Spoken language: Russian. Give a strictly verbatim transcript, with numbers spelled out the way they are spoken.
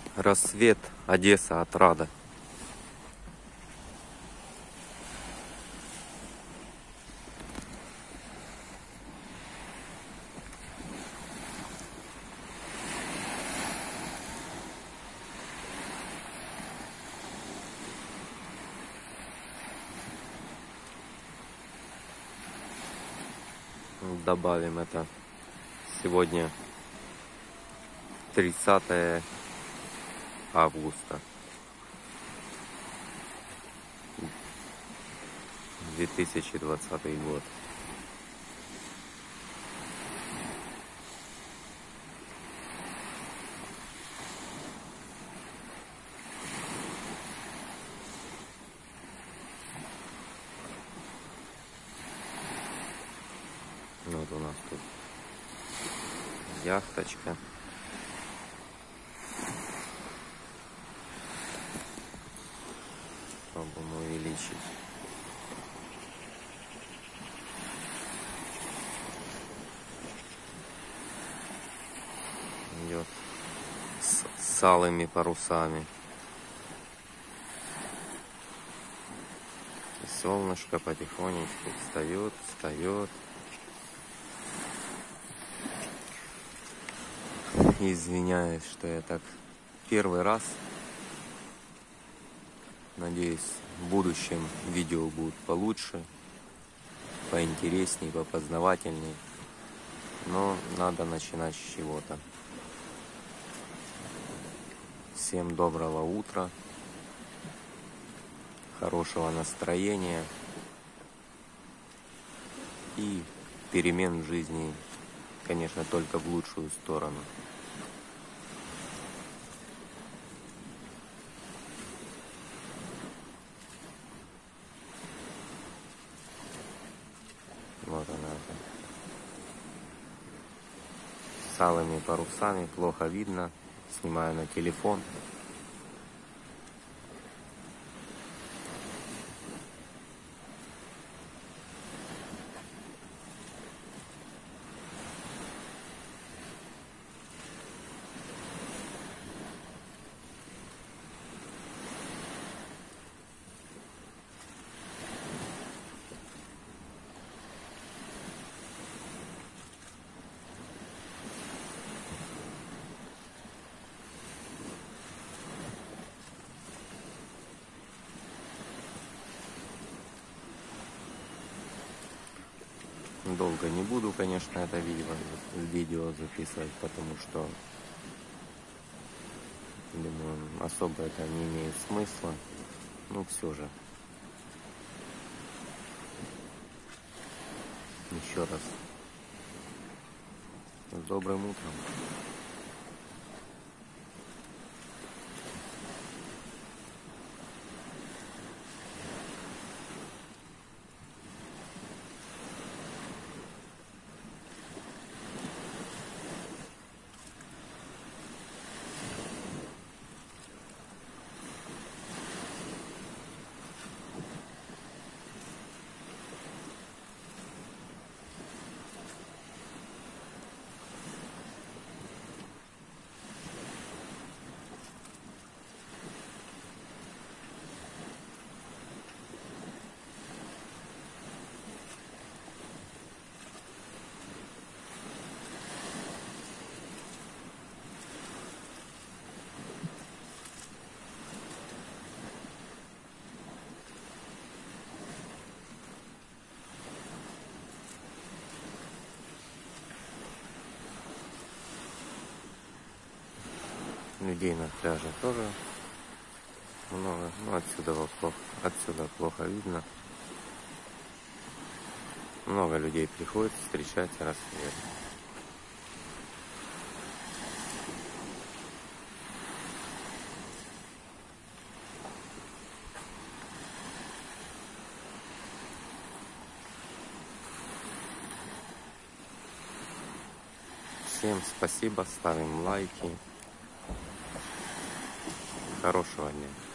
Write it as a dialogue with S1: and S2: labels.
S1: Рассвет, Одесса, Отрада. Добавим это. Сегодня тридцатое августа две тысячи двадцатый год. Вот у нас тут яхточка. Попробуем увеличить. Идет с, с алыми парусами. И солнышко потихонечку встает, встает. Извиняюсь, что я так первый раз. Надеюсь, в будущем видео будут получше, поинтереснее, попознавательнее. Но надо начинать с чего-то. Всем доброго утра, хорошего настроения и перемен в жизни, конечно, только в лучшую сторону. Вот она. С алыми парусами, плохо видно. Снимаю на телефон. Долго не буду, конечно, это видео, видео записывать, потому что, думаю, особо это не имеет смысла. Ну, все же. Еще раз. С добрым утром. Людей на пляже тоже много, но отсюда плохо, отсюда плохо видно. Много людей приходит встречать рассвет. Всем спасибо, ставим лайки. Хорошего дня.